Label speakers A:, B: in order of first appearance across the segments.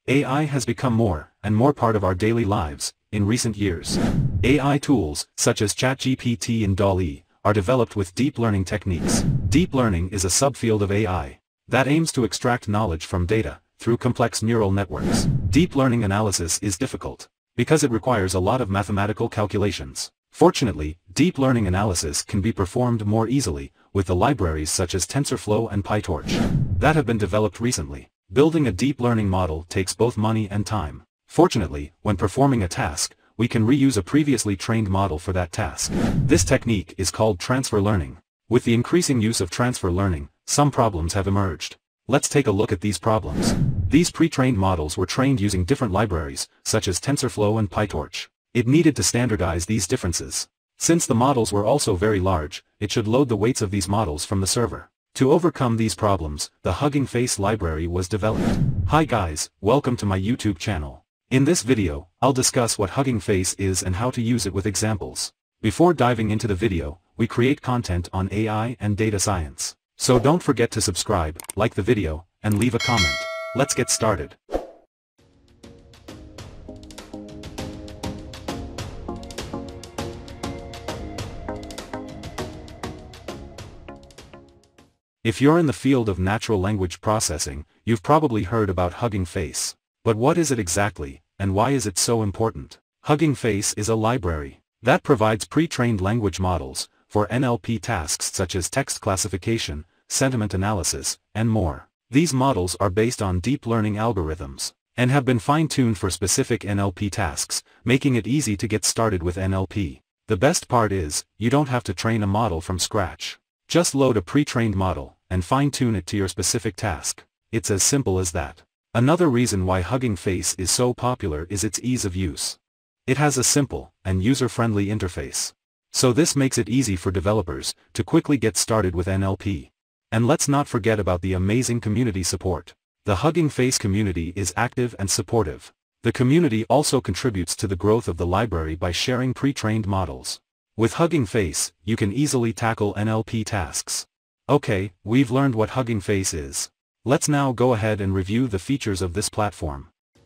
A: AI has become more and more part of our daily lives in recent years. AI tools, such as ChatGPT and DALL-E, are developed with deep learning techniques. Deep learning is a subfield of AI that aims to extract knowledge from data through complex neural networks. Deep learning analysis is difficult because it requires a lot of mathematical calculations. Fortunately, deep learning analysis can be performed more easily with the libraries such as TensorFlow and PyTorch that have been developed recently. Building a deep learning model takes both money and time. Fortunately, when performing a task, we can reuse a previously trained model for that task. This technique is called transfer learning. With the increasing use of transfer learning, some problems have emerged. Let's take a look at these problems. These pre-trained models were trained using different libraries, such as TensorFlow and PyTorch. It needed to standardize these differences. Since the models were also very large, it should load the weights of these models from the server. To overcome these problems, the Hugging Face library was developed. Hi guys, welcome to my YouTube channel. In this video, I'll discuss what Hugging Face is and how to use it with examples. Before diving into the video, we create content on AI and data science. So don't forget to subscribe, like the video, and leave a comment. Let's get started. If you're in the field of natural language processing, you've probably heard about Hugging Face. But what is it exactly, and why is it so important? Hugging Face is a library that provides pre-trained language models for NLP tasks such as text classification, sentiment analysis, and more. These models are based on deep learning algorithms and have been fine-tuned for specific NLP tasks, making it easy to get started with NLP. The best part is, you don't have to train a model from scratch. Just load a pre-trained model and fine-tune it to your specific task. It's as simple as that. Another reason why Hugging Face is so popular is its ease of use. It has a simple and user-friendly interface. So this makes it easy for developers to quickly get started with NLP. And let's not forget about the amazing community support. The Hugging Face community is active and supportive. The community also contributes to the growth of the library by sharing pre-trained models. With Hugging Face, you can easily tackle NLP tasks. Okay, we've learned what Hugging Face is. Let's now go ahead and review the features of this platform.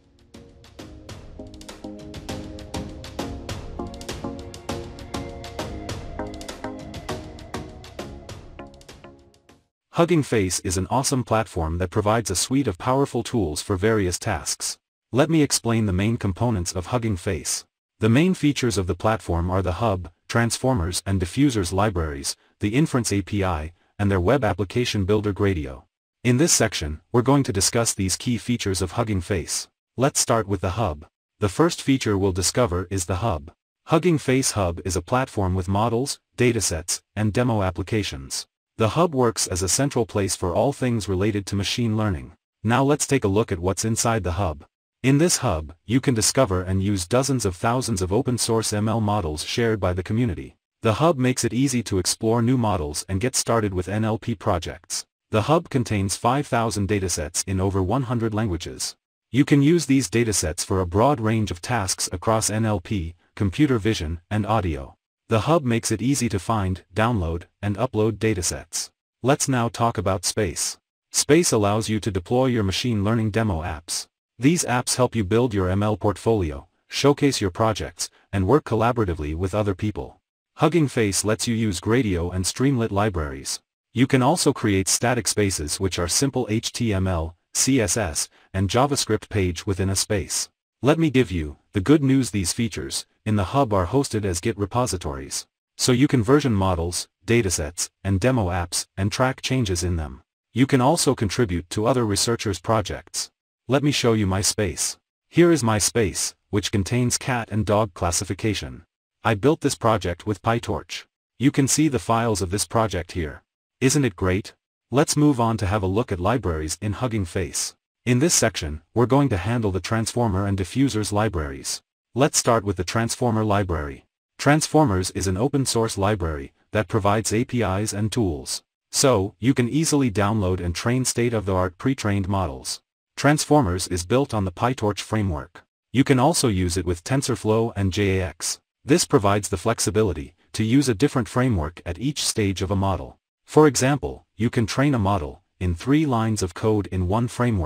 A: Hugging Face is an awesome platform that provides a suite of powerful tools for various tasks. Let me explain the main components of Hugging Face. The main features of the platform are the Hub, Transformers and Diffusers libraries, the Inference API, and their web application builder Gradio. In this section, we're going to discuss these key features of Hugging Face. Let's start with the Hub. The first feature we'll discover is the Hub. Hugging Face Hub is a platform with models, datasets, and demo applications. The Hub works as a central place for all things related to machine learning. Now let's take a look at what's inside the Hub. In this Hub, you can discover and use dozens of thousands of open-source ML models shared by the community. The Hub makes it easy to explore new models and get started with NLP projects. The Hub contains 5,000 datasets in over 100 languages. You can use these datasets for a broad range of tasks across NLP, computer vision, and audio. The Hub makes it easy to find, download, and upload datasets. Let's now talk about Space. Space allows you to deploy your machine learning demo apps. These apps help you build your ML portfolio, showcase your projects, and work collaboratively with other people. Hugging Face lets you use Gradio and Streamlit libraries. You can also create static spaces, which are simple HTML, CSS, and JavaScript page within a space. Let me give you the good news: these features in the Hub are hosted as Git repositories. So you can version models, datasets, and demo apps, and track changes in them. You can also contribute to other researchers' projects. Let me show you my space. Here is my space, which contains cat and dog classification. I built this project with PyTorch. You can see the files of this project here. Isn't it great? Let's move on to have a look at libraries in Hugging Face. In this section, we're going to handle the Transformer and Diffusers libraries. Let's start with the Transformer library. Transformers is an open-source library that provides APIs and tools. So, you can easily download and train state-of-the-art pre-trained models. Transformers is built on the PyTorch framework. You can also use it with TensorFlow and JAX. This provides the flexibility to use a different framework at each stage of a model. For example, you can train a model in 3 lines of code in one framework,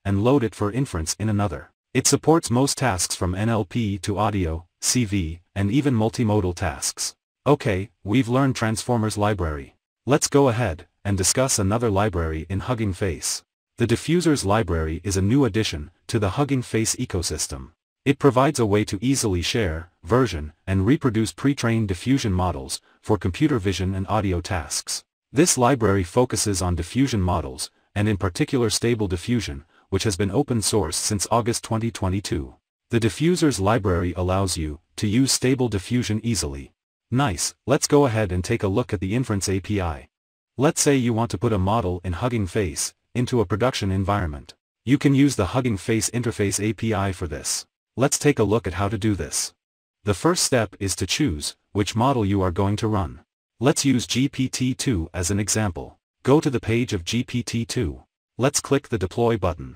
A: and load it for inference in another. It supports most tasks from NLP to audio, CV, and even multimodal tasks. Okay, we've learned Transformers library. Let's go ahead and discuss another library in Hugging Face. The Diffusers library is a new addition to the Hugging Face ecosystem. It provides a way to easily share, version, and reproduce pre-trained diffusion models for computer vision and audio tasks. This library focuses on diffusion models, and in particular Stable Diffusion, which has been open source since August 2022. The Diffusers library allows you to use Stable Diffusion easily. Nice, let's go ahead and take a look at the Inference API. Let's say you want to put a model in Hugging Face into a production environment. You can use the Hugging Face Interface API for this. Let's take a look at how to do this. The first step is to choose which model you are going to run. Let's use GPT-2 as an example. Go to the page of GPT-2. Let's click the Deploy button.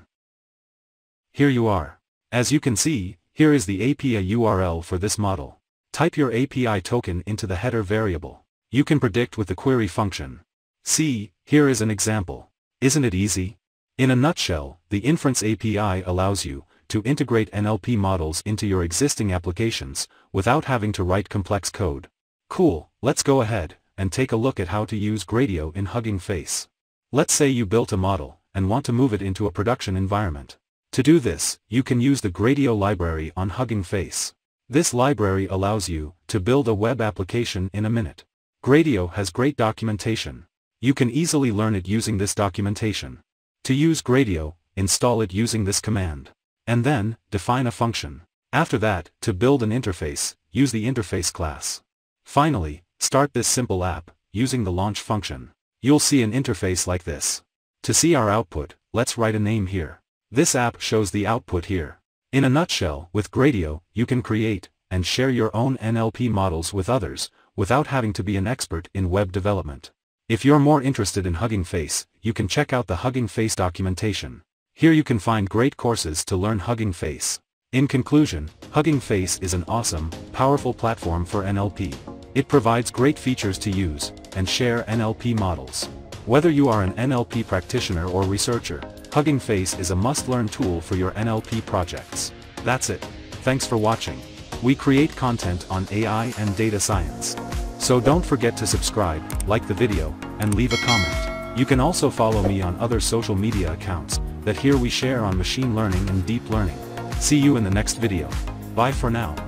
A: Here you are. As you can see, here is the API URL for this model. Type your API token into the header variable. You can predict with the query function. See, here is an example. Isn't it easy? In a nutshell, the Inference API allows you to integrate NLP models into your existing applications without having to write complex code. Cool, let's go ahead and take a look at how to use Gradio in Hugging Face. Let's say you built a model and want to move it into a production environment. To do this, you can use the Gradio library on Hugging Face. This library allows you to build a web application in a minute. Gradio has great documentation. You can easily learn it using this documentation. To use Gradio, install it using this command. And then, define a function. After that, to build an interface, use the interface class. Finally, start this simple app, using the launch function. You'll see an interface like this. To see our output, let's write a name here. This app shows the output here. In a nutshell, with Gradio, you can create and share your own NLP models with others, without having to be an expert in web development. If you're more interested in Hugging Face, you can check out the Hugging Face documentation. Here you can find great courses to learn Hugging Face. In conclusion, Hugging Face is an awesome, powerful platform for NLP. It provides great features to use and share NLP models. Whether you are an NLP practitioner or researcher, Hugging Face is a must-learn tool for your NLP projects. That's it. Thanks for watching. We create content on AI and data science. So don't forget to subscribe, like the video, and leave a comment. You can also follow me on other social media accounts that here we share on machine learning and deep learning. See you in the next video. Bye for now.